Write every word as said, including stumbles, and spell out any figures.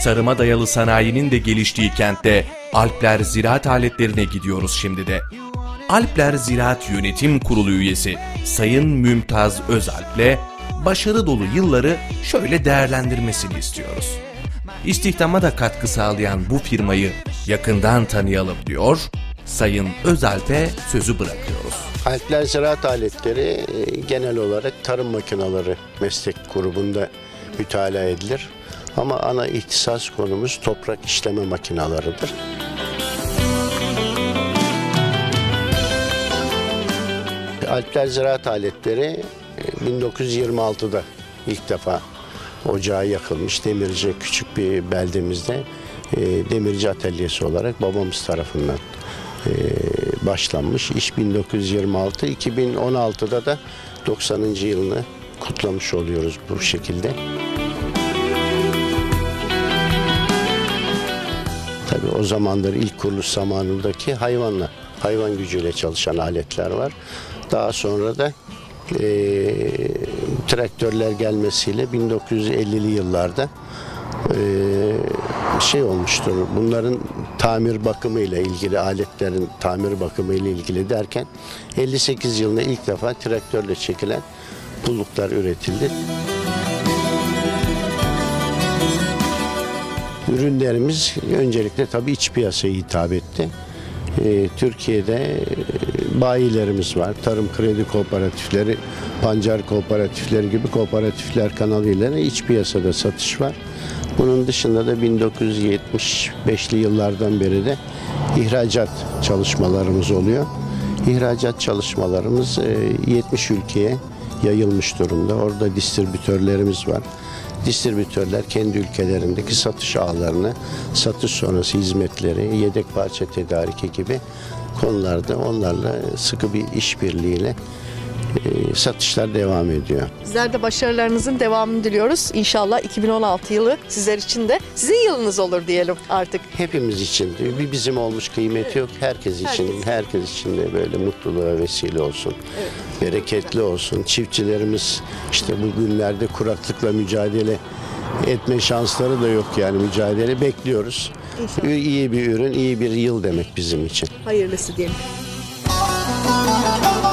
Tarıma dayalı sanayinin de geliştiği kentte Alpler Ziraat Aletlerine gidiyoruz şimdi de. Alpler Ziraat Yönetim Kurulu üyesi Sayın Mümtaz Özalp'le başarı dolu yılları şöyle değerlendirmesini istiyoruz. İstihdama da katkı sağlayan bu firmayı yakından tanıyalım diyor, Sayın Özalp'e sözü bırakıyoruz. Alpler Ziraat Aletleri genel olarak tarım makineleri meslek grubunda mütalaa edilir. Ama ana ihtisas konumuz toprak işleme makineleridir. Alpler Ziraat Aletleri bin dokuz yüz yirmi altıda ilk defa ocağı yakılmış. Demirci küçük bir beldemizde demirci atölyesi olarak babamız tarafından başlanmış. İş bin dokuz yüz yirmi altı, iki bin on altıda da doksanıncı yılını kutlamış oluyoruz bu şekilde. Tabii o zamanlar ilk kuruluş zamanındaki hayvanla, hayvan gücüyle çalışan aletler var. Daha sonra da e, traktörler gelmesiyle bin dokuz yüz ellili yıllarda e, şey olmuştur. Bunların tamir bakımı ile ilgili, aletlerin tamir bakımı ile ilgili derken elli sekiz yılında ilk defa traktörle çekilen pulluklar üretildi. Ürünlerimiz öncelikle tabii iç piyasaya hitap etti. Ee, Türkiye'de bayilerimiz var. Tarım kredi kooperatifleri, pancar kooperatifleri gibi kooperatifler kanalıyla iç piyasada satış var. Bunun dışında da bin dokuz yüz yetmiş beşli yıllardan beri de ihracat çalışmalarımız oluyor. İhracat çalışmalarımız yetmiş ülkeye yayılmış durumda. Orada distribütörlerimiz var. Distribütörler kendi ülkelerindeki satış ağlarını, satış sonrası hizmetleri, yedek parça tedariki gibi konularda onlarla sıkı bir işbirliğiyle e, satışlar devam ediyor. Bizler de başarılarınızın devamını diliyoruz. İnşallah iki bin on altı yılı sizler için de sizin yılınız olur diyelim artık. Hepimiz için bir bizim olmuş kıymeti yok. Herkes için, herkes, herkes için de böyle mutluluğa vesile olsun. Evet. Bereketli olsun. Çiftçilerimiz işte bu günlerde kuraklıkla mücadele etme şansları da yok yani mücadele bekliyoruz. İnşallah. İyi bir ürün, iyi bir yıl demek bizim için. Hayırlısı diyelim.